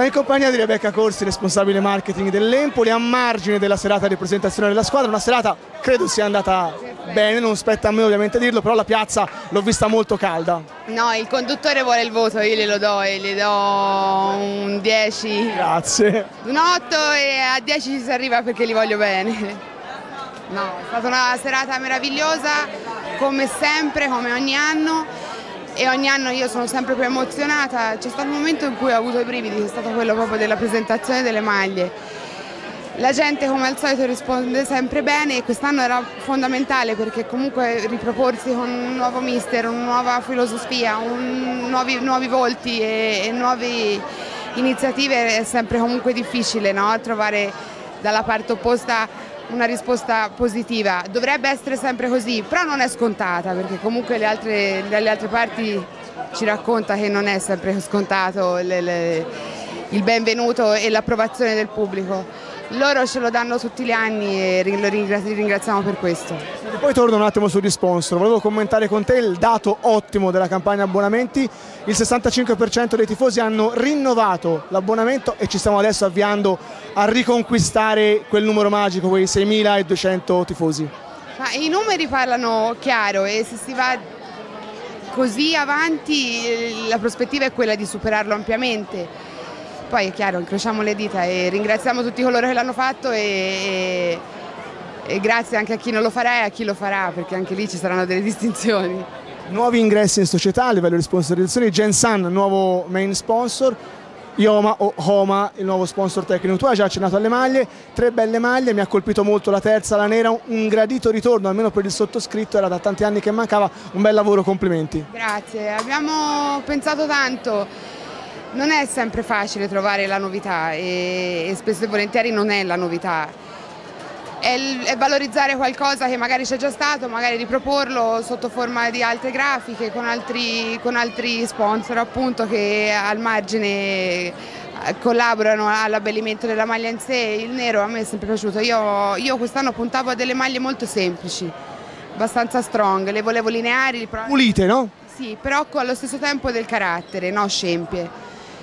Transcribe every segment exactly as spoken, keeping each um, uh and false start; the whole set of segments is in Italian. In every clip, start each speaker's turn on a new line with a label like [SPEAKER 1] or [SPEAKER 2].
[SPEAKER 1] in compagnia di Rebecca Corsi, responsabile marketing dell'Empoli, a margine della serata di presentazione della squadra. Una serata credo sia andata bene, non spetta a me ovviamente dirlo, però la piazza l'ho vista molto calda.
[SPEAKER 2] No, il conduttore vuole il voto, io glielo do e gli do un dieci.
[SPEAKER 1] Grazie.
[SPEAKER 2] Un otto e a dieci ci si arriva perché li voglio bene. No, è stata una serata meravigliosa, come sempre, come ogni anno, e ogni anno io sono sempre più emozionata. C'è stato un momento in cui ho avuto i brividi, che è stato quello proprio della presentazione delle maglie. La gente come al solito risponde sempre bene e quest'anno era fondamentale perché comunque riproporsi con un nuovo mister, una nuova filosofia, un, nuovi, nuovi volti e, e nuove iniziative è sempre comunque difficile, no? Trovare dalla parte opposta una risposta positiva. Dovrebbe essere sempre così, però non è scontata perché comunque le altre, dalle altre parti ci racconta che non è sempre scontato le, le, il benvenuto e l'approvazione del pubblico. Loro ce lo danno tutti gli anni e li ringraziamo per questo.
[SPEAKER 1] E poi torno un attimo sugli sponsor, volevo commentare con te il dato ottimo della campagna abbonamenti. Il sessantacinque per cento dei tifosi hanno rinnovato l'abbonamento e ci stiamo adesso avviando a riconquistare quel numero magico, quei seimiladuecento tifosi.
[SPEAKER 2] Ma i numeri parlano chiaro e se si va così avanti la prospettiva è quella di superarlo ampiamente. Poi è chiaro, incrociamo le dita e ringraziamo tutti coloro che l'hanno fatto e, e, e grazie anche a chi non lo farà e a chi lo farà, perché anche lì ci saranno delle distinzioni.
[SPEAKER 1] Nuovi ingressi in società a livello di sponsorizzazione, Gensan, nuovo main sponsor, Ioma o Homa, il nuovo sponsor tecnico. Tu hai già accennato alle maglie, tre belle maglie, mi ha colpito molto la terza, la nera, un gradito ritorno, almeno per il sottoscritto, era da tanti anni che mancava, un bel lavoro, complimenti.
[SPEAKER 2] Grazie, abbiamo pensato tanto. Non è sempre facile trovare la novità e, e spesso e volentieri non è la novità, è, è valorizzare qualcosa che magari c'è già stato, magari riproporlo sotto forma di altre grafiche con altri, con altri sponsor appunto che al margine collaborano all'abbellimento della maglia in sé. Il nero a me è sempre piaciuto, io, io quest'anno puntavo a delle maglie molto semplici, abbastanza strong, le volevo lineari.
[SPEAKER 1] Pulite, no?
[SPEAKER 2] Sì, però allo stesso tempo del carattere, no scempie.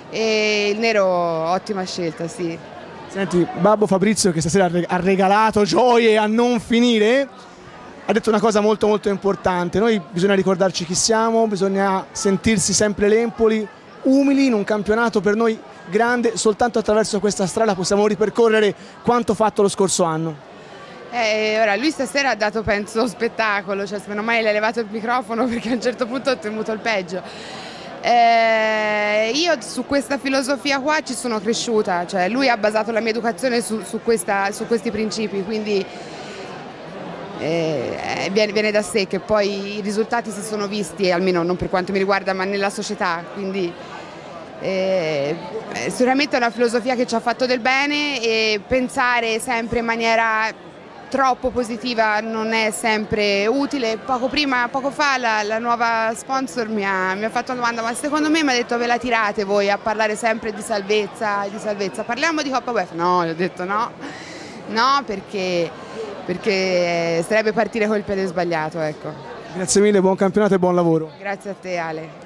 [SPEAKER 2] E il nero ottima scelta, sì.
[SPEAKER 1] Senti, Babbo Fabrizio che stasera ha regalato gioie a non finire, ha detto una cosa molto molto importante: noi bisogna ricordarci chi siamo, bisogna sentirsi sempre l'Empoli, umili in un campionato per noi grande, soltanto attraverso questa strada possiamo ripercorrere quanto fatto lo scorso anno.
[SPEAKER 2] Eh, ora, lui stasera ha dato penso spettacolo, cioè meno male le ha levato il microfono perché a un certo punto ho temuto il peggio. Eh, io su questa filosofia qua ci sono cresciuta, cioè lui ha basato la mia educazione su, su, questa, su questi principi, quindi eh, viene, viene da sé che poi i risultati si sono visti, almeno non per quanto mi riguarda ma nella società, quindi eh, sicuramente è una filosofia che ci ha fatto del bene e pensare sempre in maniera troppo positiva non è sempre utile. Poco prima, poco fa la, la nuova sponsor mi ha, mi ha fatto una domanda: ma secondo me, mi ha detto, ve la tirate voi a parlare sempre di salvezza, di salvezza, parliamo di Coppa UEFA? No, gli ho detto no, no perché, perché sarebbe partire col piede sbagliato, ecco.
[SPEAKER 1] Grazie mille, buon campionato e buon lavoro.
[SPEAKER 2] Grazie a te Ale.